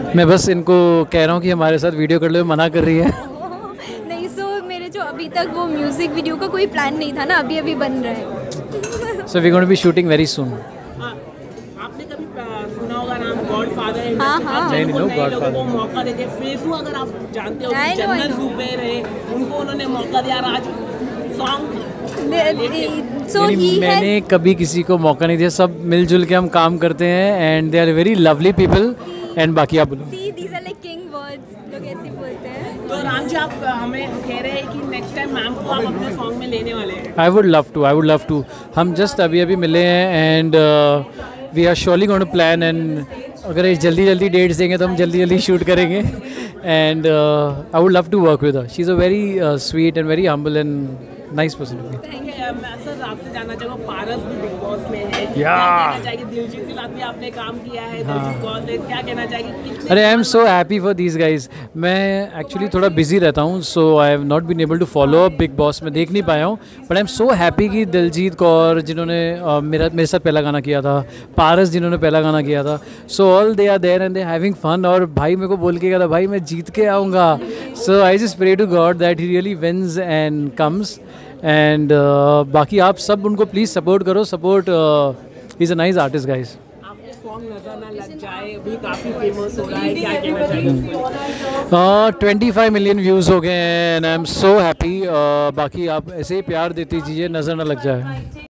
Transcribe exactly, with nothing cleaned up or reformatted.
मैं बस इनको कह रहा हूँ कि हमारे साथ वीडियो कर लो, मना कर रही है। नहीं, सो मेरे जो अभी तक वो म्यूज़िक वीडियो का कोई प्लान नहीं था ना, अभी अभी बन रहा है। So we going to be shooting very soon. आपने कभी सुना होगा नाम गॉडफादर? हाँ, हाँ। नहीं, नहीं, no, नए लोगों Godfather। को मौका देते। फेसू अगर आप जानते हो, I know, I जन्नत know। जुबैर है, उनको उन्होंने मौका दिया। आज सॉन्ग सो नहीं, ही मैंने कभी किसी को मौका नहीं दिया, सब मिलजुल के हम काम करते हैं and they are very lovely people. And बाकी आप बोलो। See these are like king words, लोग ऐसे बोलते हैं। तो राम जी, आप हमें कह रहे हैं कि नेक्स्ट टाइम मैम को आप अपने सॉन्ग में लेने वाले हैं। I would love to, I would love to. हम जस्ट अभी अभी मिले हैं and we are surely going to plan. And अगर ये जल्दी जल्दी डेट्स देंगे तो हम जल्दी जल्दी शूट करेंगे। And I would love to work with her. She is a very sweet and very humble and nice person to be. ठीक है, मैं सर आपसे जानना चाहूँगा, पारस भी बिग बॉस में है, Yeah। क्या कहना चाहेंगे? दिलजीत के साथ भी आपने काम किया है, दिलजीत कौर से क्या कहना चाहेंगे? कितने अरे I am so happy for these guys. मैं एक्चुअली थोड़ा बिजी रहता हूँ, so I have not been able to follow up Bigg Boss में, देख नहीं पाया हूँ। But I am so happy कि दिलजीत कौर जिन्होंने uh, मेरा मेरे साथ पहला गाना किया था, पारस जिन्होंने पहला गाना किया था, so all they are there and they having fun. और भाई मेरे को बोल के गया था, भाई मैं जीत के आऊँगा। So I just pray to God that he really wins and comes. And बाकी आप सब उनको प्लीज़ सपोर्ट करो, support. Is a nice artist guys. आपके सॉन्ग नजर ना लग जाए भी काफी फेमस हो रहा है, क्या कहना चाहेंगे? ट्वेंटी फाइव मिलियन व्यूज़ हो गए हैं and I am so happy. बाकी आप ऐसे ही प्यार देती दीजिए, नज़र ना लग जाए।